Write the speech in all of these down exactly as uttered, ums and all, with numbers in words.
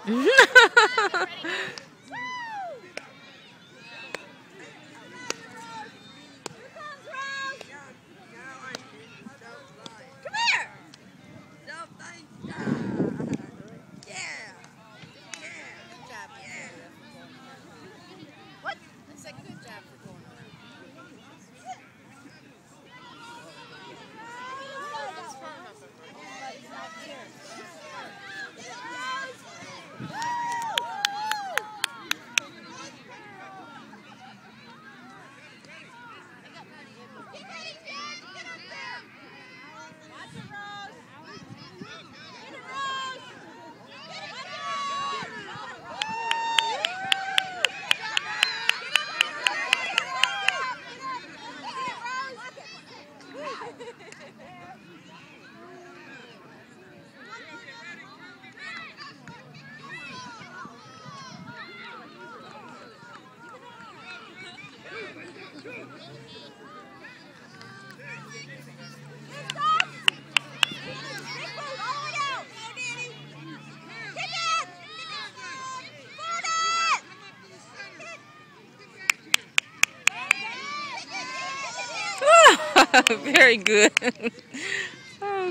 Very good. Oh.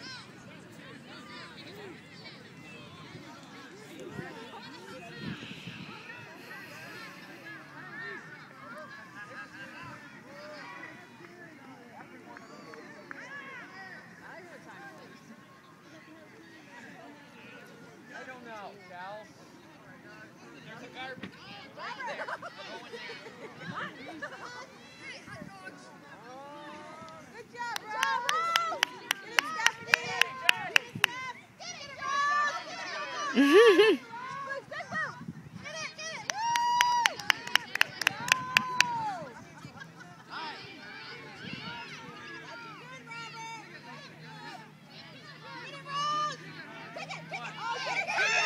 I don't know, Cal. There's a garbage can right there. Go in there. Good job, Rose! Get it, Stephanie! Get it, Steph! Get it, Rose! Get it, Good boat! Get it, get it! Woo! That's good, Robert! Get it, Rose! Take it, take it! Oh, get it, get it!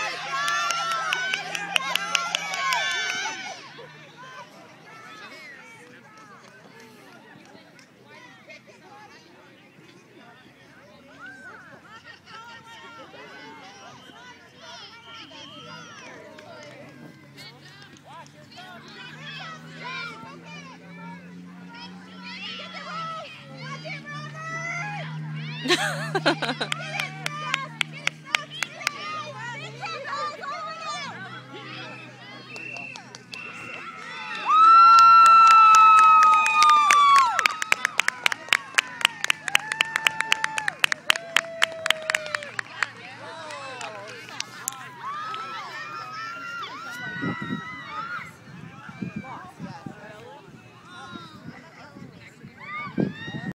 Thank you.